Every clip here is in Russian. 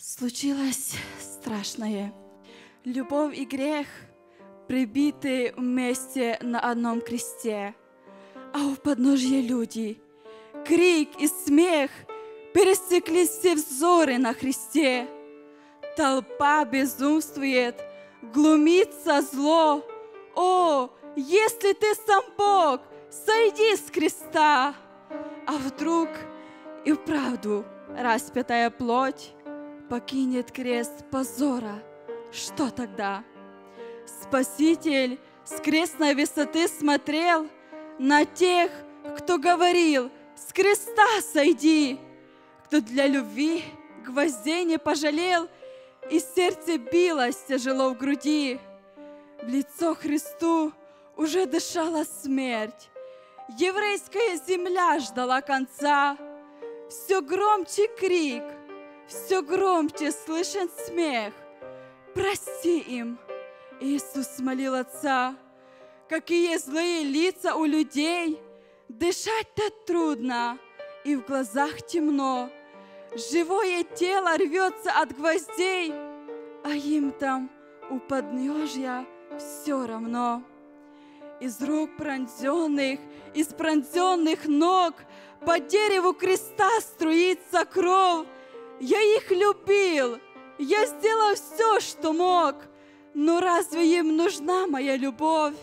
Случилось страшное. Любовь и грех прибиты вместе на одном кресте, а у подножья люди. Крик и смех пересеклись все взоры на Христе. Толпа безумствует, глумится зло. О, если ты сам Бог, сойди с креста! А вдруг и вправду распятая плоть покинет крест позора? Что тогда? Спаситель с крестной высоты смотрел на тех, кто говорил: с креста сойди, кто для любви гвоздей не пожалел, и сердце билось тяжело в груди. В лицо Христу уже дышала смерть, еврейская земля ждала конца. Все громче крик, все громче слышен смех. Прости им, Иисус молил Отца. Какие злые лица у людей, дышать-то трудно, и в глазах темно. Живое тело рвется от гвоздей, а им там у подножья все равно. Из рук пронзенных, из пронзенных ног по дереву креста струится кровь. Я их любил, я сделал все, что мог, но разве им нужна моя любовь?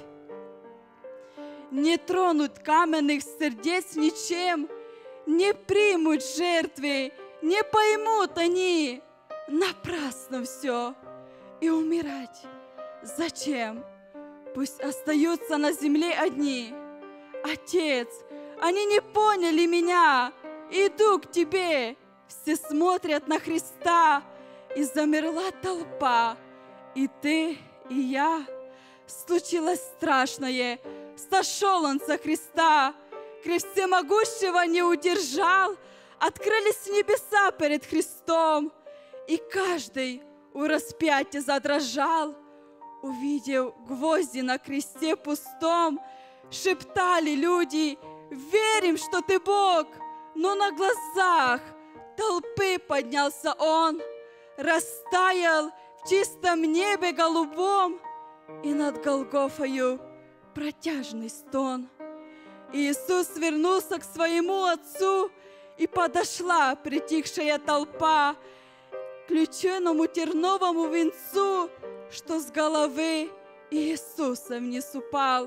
Не тронут каменных сердец ничем, не примут жертвы, не поймут они. Напрасно все, и умирать зачем? Пусть остаются на земле одни. Отец, они не поняли меня, иду к тебе. Все смотрят на Христа, и замерла толпа. И ты, и я. Случилось страшное, сошел он со Христа. Крест всемогущего не удержал, открылись небеса перед Христом, и каждый у распятия задрожал. Увидев гвозди на кресте пустом, шептали люди: верим, что ты Бог. Но на глазах толпы поднялся он, растаял в чистом небе голубом, и над Голгофою протяжный стон. Иисус вернулся к своему Отцу, и подошла притихшая толпа к ключеному терновому венцу, что с головы Иисуса вниз упал.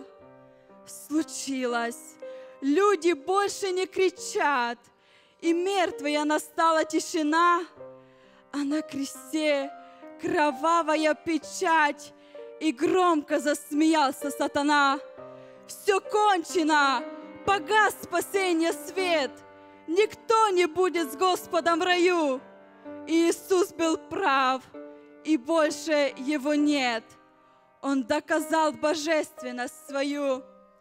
Случилось, люди больше не кричат, и мертвая настала тишина, а на кресте кровавая печать, и громко засмеялся сатана. Все кончено, погас спасения свет, никто не будет с Господом в раю. Иисус был прав, и больше его нет. Он доказал божественность свою.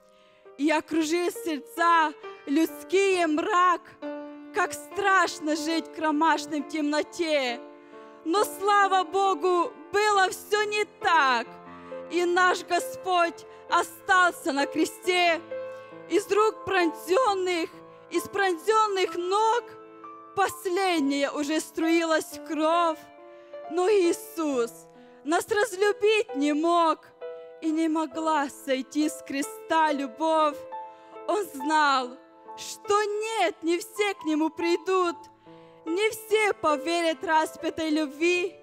И окружил сердца людские мрак, как страшно жить в кромешной темноте. Но, слава Богу, было все не так, и наш Господь остался на кресте. Из рук пронзенных, из пронзенных ног последняя уже струилась кровь. Но Иисус нас разлюбить не мог, и не могла сойти с креста любовь. Он знал, что нет, не все к Нему придут, не все поверят распятой любви,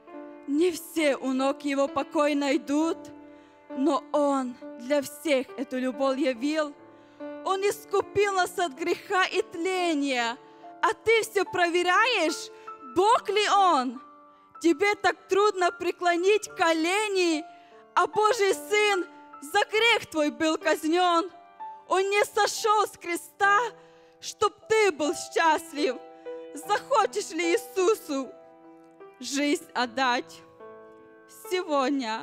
не все у ног Его покой найдут, но Он для всех эту любовь явил. Он искупил нас от греха и тления, а ты все проверяешь, Бог ли Он? Тебе так трудно преклонить колени, а Божий Сын за грех твой был казнен. Он не сошел с креста, чтоб ты был счастлив. Захочешь ли Иисусу жизнь отдать? Сегодня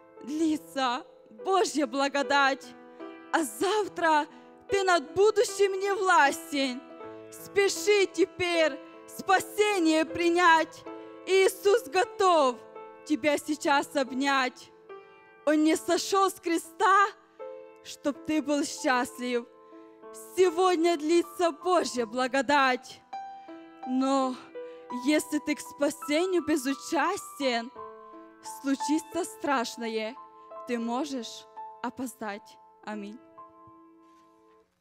длится Божья благодать, а завтра ты над будущим не властен. Спеши теперь спасение принять. Иисус готов тебя сейчас обнять. Он не сошел с креста, чтоб ты был счастлив. Сегодня длится Божья благодать. Но если ты к спасению безучастен, случится страшное, ты можешь опоздать. Аминь.